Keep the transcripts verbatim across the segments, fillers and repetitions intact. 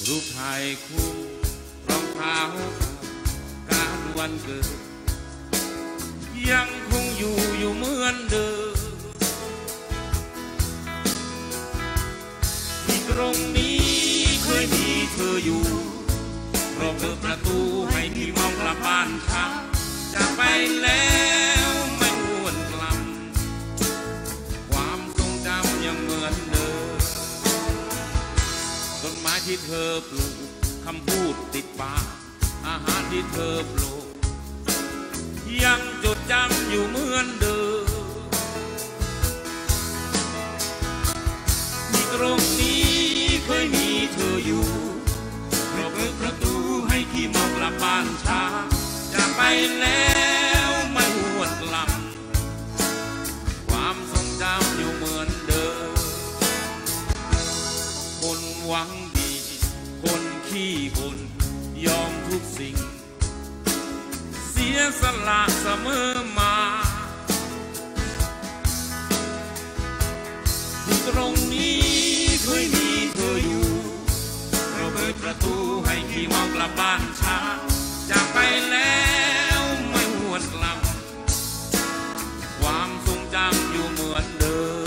รูปถ่ายคู่รองเท้าการวันเกิดยังคงอยู่อยู่เหมือนเดิมที่ตรงนี้เคยมีเธออยู่เราเปิดประตูให้พี่มองกลับบ้านช้าจะไปแล้วไม่หวนกลับความทรงจำยังเหมือนเดิมต้นไม้ที่เธอปลูกคำพูดติดปากอาหารที่เธอปลูกยังจดจำอยู่เหมือนเดิมที่ตรงนี้เคยมีเธออยู่เราเปิดประตูให้พี่มองกลับบ้านช้าจะไปแล้วไม่หวนกลับความทรงจำอยู่เหมือนเดิมคนหวังดีคนขี้บ่นยอมทุกสิ่งเสียสละเสมอมาที่ตรงนี้เคยมีเธออยู่เราเปิดประตูให้พี่มองกลับบ้านช้าจากไปแล้วไม่หวนกลับความทรงจำอยู่เหมือนเดิม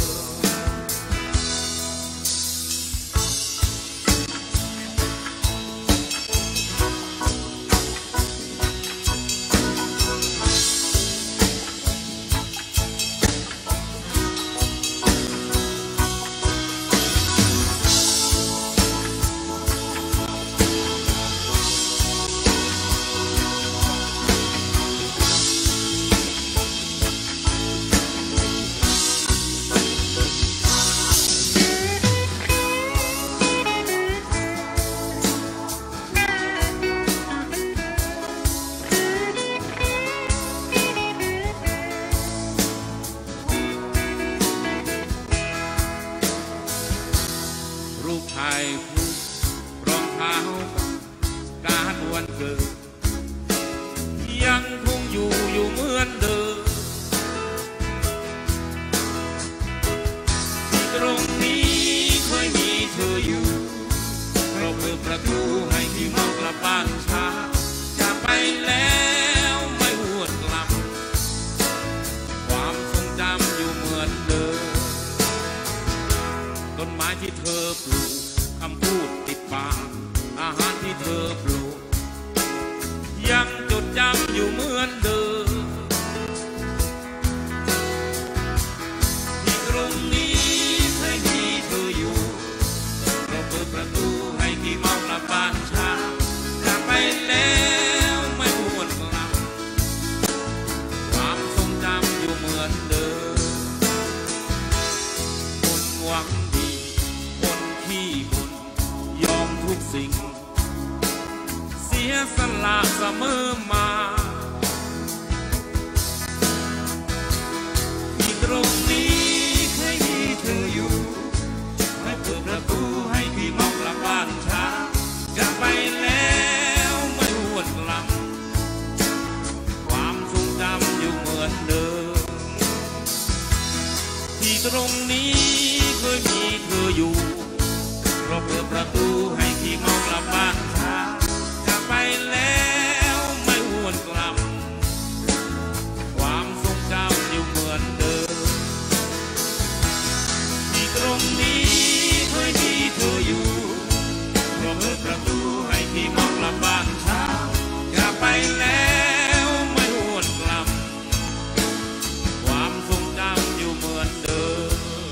รูปถ่ายคู่รองเท้าการวันเกิดยังคงอยู่อยู่เหมือนเดิมที่ตรงนี้เคยมีเธออยู่เราเปิดประตูให้พี่มองกลับบ้านช้าจะไปแล้วไม่หวนกลับความทรงจำอยู่เหมือนเดิมต้นไม้ที่เธอปลูกคำพูดติดปากอาหารที่เธอปลูกยังจดจำอยู่เหมือนเดิมที่ตรงนี้เคยมีเธออยู่เราเปิดประตูให้พี่มองกลับบ้านช้าจะไปแล้วไม่หวนกลับความทรงจำอยู่เหมือนเดิมคนหวังที่บ่นยอมทุกสิ่งเสียสละเสมอมาที่ตรงนี้เคยมีเธออยู่ให้เปิดประตูให้พี่มองกลับบ้านช้าจะไปแล้วไม่หวนกลับความทรงจำอยู่เหมือนเดิมที่ตรงนี้เคยมีเธออยู่เราเปิดประตูให้พี่มองกลับบ้านช้าจะไปแล้วไม่หวนกลับความทรงจำอยู่เหมือนเดิมที่ตรงนี้เคยมีเธออยู่เราเปิดประตูให้พี่มองกลับบ้านช้าจะไปแล้วไม่หวนกลับความทรงจำอยู่เหมือนเดิม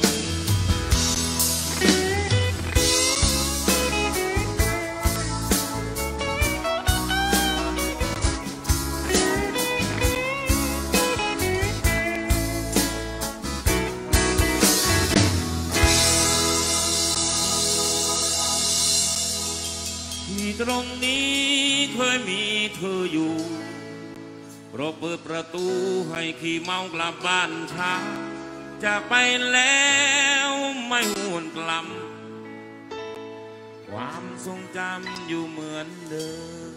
ที่ตรงนี้เคยมีเธออยู่เราเปิดประตูให้ขี่เมากลับบ้านช้าจะไปแล้วไม่หวนกลับความทรงจำอยู่เหมือนเดิม